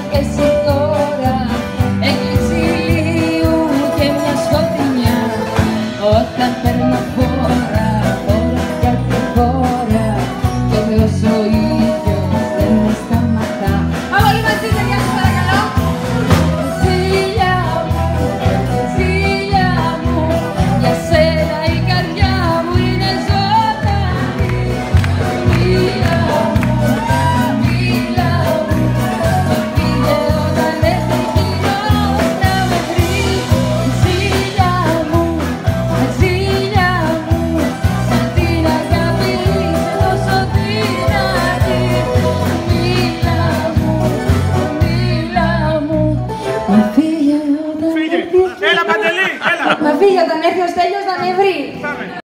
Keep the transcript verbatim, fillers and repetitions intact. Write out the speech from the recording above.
και εσύ τώρα έκκληση ηλίου και μια σκοτεινιά. Όταν παίρνω φόρα, φόρα για τη χώρα και ο Θεός ο ίδιος δεν με σταματά. Πάμε όλοι μαζί, παιδιά, σας παρακαλώ. Ζήλια μου, ζήλια μου, για σένα η καρδιά μου είναι ζωντανή. Μίλα μου, μίλα μου, με πήγε όταν έρθει εκείνος να με βρει. Ζήλια μου, ζήλια μου, σαν την αγάπη είσαι τόσο δυνατή. Μίλα μου, μίλα μου, μα φύγε όταν Φύγε! έρθει. Έλα Παντελή, έλα! Μα φύγε όταν έρθει ο Στέλιος να με βρει. Πάμε.